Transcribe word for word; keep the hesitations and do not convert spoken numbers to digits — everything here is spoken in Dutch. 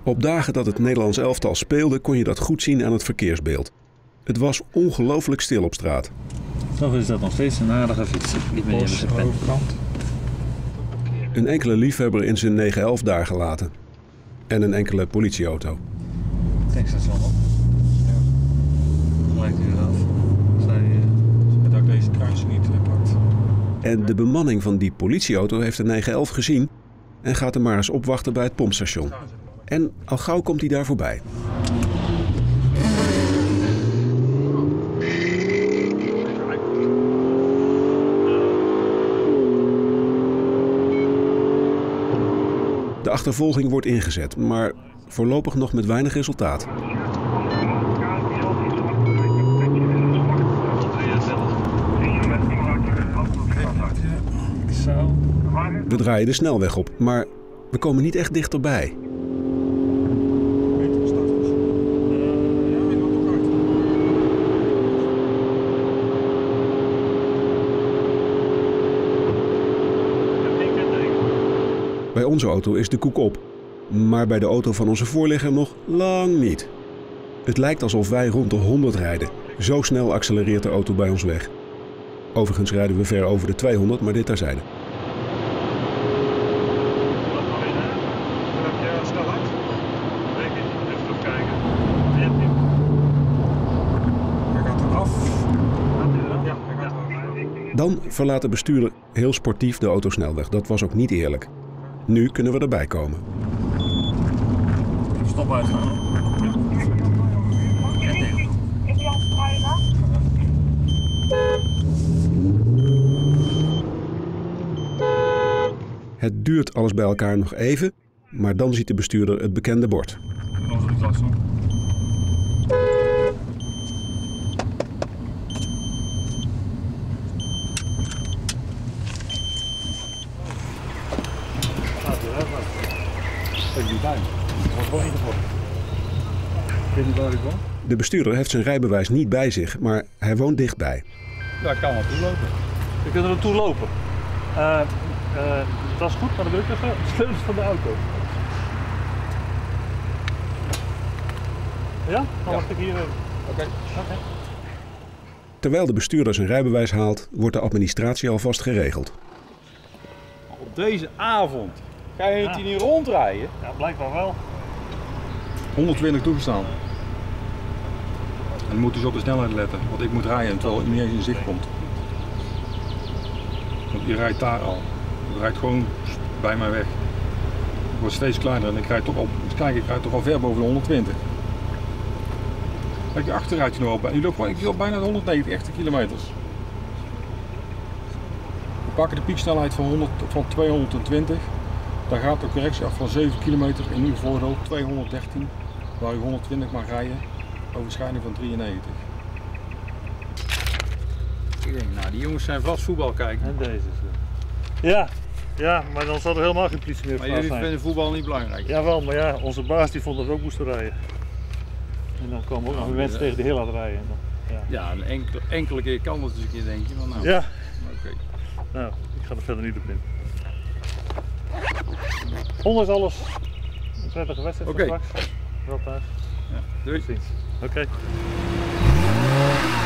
Op dagen dat het Nederlands elftal speelde kon je dat goed zien aan het verkeersbeeld. Het was ongelooflijk stil op straat. Toch is dat nog steeds een aardige fiets. Die ben je met de pen. Een enkele liefhebber in zijn negen elf daar gelaten. En een enkele politieauto. Tankstation op. Ja. Dan lijkt hij eraf. Zij, uh, dat ook deze kruis niet uh, pakt. En de bemanning van die politieauto heeft de negen elf gezien en gaat hem maar eens opwachten bij het pompstation. En al gauw komt hij daar voorbij. De achtervolging wordt ingezet, maar voorlopig nog met weinig resultaat. We draaien de snelweg op, maar we komen niet echt dichterbij. Bij onze auto is de koek op, maar bij de auto van onze voorligger nog lang niet. Het lijkt alsof wij rond de honderd rijden. Zo snel accelereert de auto bij ons weg. Overigens rijden we ver over de tweehonderd, maar dit terzijde. Dan verlaat de bestuurder heel sportief de autosnelweg. Dat was ook niet eerlijk. Nu kunnen we erbij komen. Stop uitgaan. Het duurt alles bij elkaar nog even, maar dan ziet de bestuurder het bekende bord. De bestuurder heeft zijn rijbewijs niet bij zich, maar hij woont dichtbij. Daar kan naartoe lopen. We kunnen er naartoe lopen. Uh, uh, dat is goed, maar dan wil ik even de sleutels van de auto. Ja? Dan wacht ik hier even. Oké. Okay. Terwijl de bestuurder zijn rijbewijs haalt, wordt de administratie alvast geregeld. Op deze avond ga je het hier niet rondrijden? Ja, blijkbaar wel. honderdtwintig toegestaan. En dan moet dus op de snelheid letten, want ik moet rijden terwijl het niet eens in zicht komt. Want je rijdt daar al. Je rijdt gewoon bij mij weg. Het wordt steeds kleiner en ik rijd toch op. Dus kijk, ik rijd toch al ver boven de honderdtwintig. Kijk, achter rijd je nog op. Nu loop ik loop bijna de honderdnegentig echte kilometers. We pakken de pieksnelheid van, honderd, van tweehonderdtwintig. Daar gaat de correctie af van zeven kilometer in uw voordeel tweehonderddertien. Waar u honderdtwintig mag rijden. Overschrijding van drieënnegentig. Ik denk, nou die jongens zijn vast voetbal kijken. En deze is ja, ja, maar dan zal er helemaal geen politie meer maar zijn. Maar jullie vinden voetbal niet belangrijk? Jawel, maar ja, onze baas die vond dat we ook moesten rijden. En dan komen ook nog oh, mensen ja. tegen de heel laten rijden. En dan, ja, ja een enkele, enkele keer kan dat dus een keer denk je. Maar nou, ja. Oké. Nou, ik ga er verder niet op in. Ondanks alles, een prettige wedstrijd okay. voor straks. Wel thuis. Ja, doei. Oké. Okay.